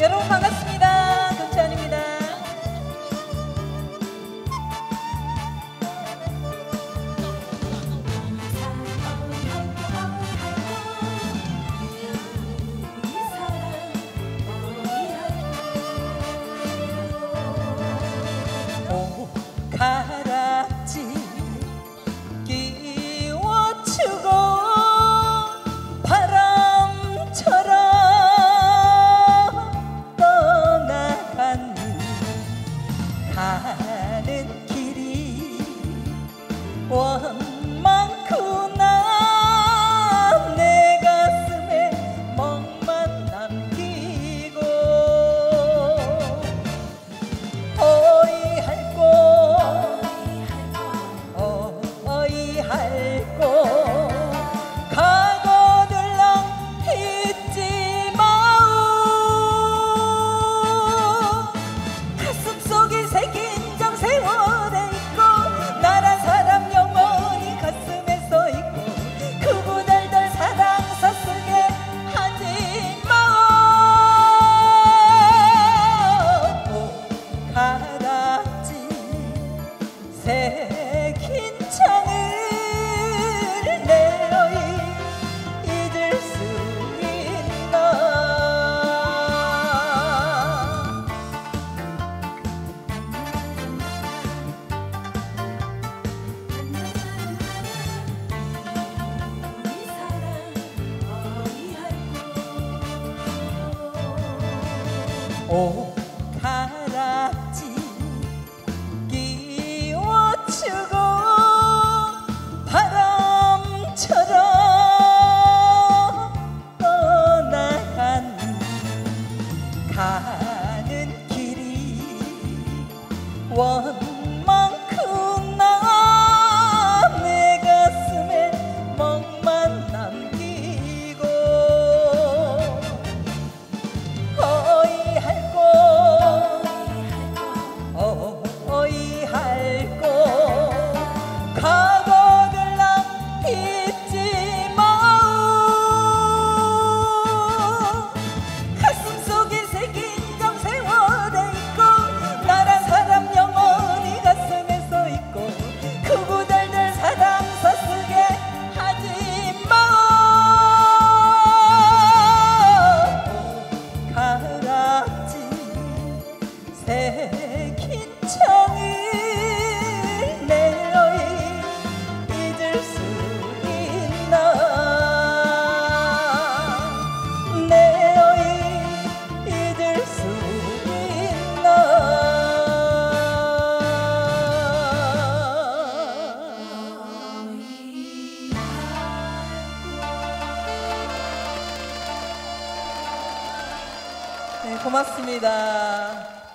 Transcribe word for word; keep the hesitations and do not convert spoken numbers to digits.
여러분 반갑습니다. 금찬입니다. 오 가락지 끼워주고 바람처럼 떠나간 가는 길이 원망구나. 내 가슴에 멍만 남기고 어이할 곳 어이할 곳 가거들랑 잊지 마오. 가슴속에 새긴 정 세월에 있고 나란 사람 영원히 가슴에 써있고 그부달달 사랑 서쓰게 하지 마오. 가락지 새긴 창을 내 어이 잊을 수 있나. 오 가락지 끼워주고 바람처럼 떠나간 가는 길이 원망구나. 내 가슴에 멍만 남기고 어이할 곳 어이할 곳 가거들랑 잊지 마오. 가슴속에 새긴 정 세월에 있고 나란 사람 영원히 가슴에 써있고 그부달달 사랑 서쓰게 하지 마오. 가락지 새긴 창을 내 어이 잊을 수 있나. 내 어이 잊을 수 있나. 네, 고맙습니다.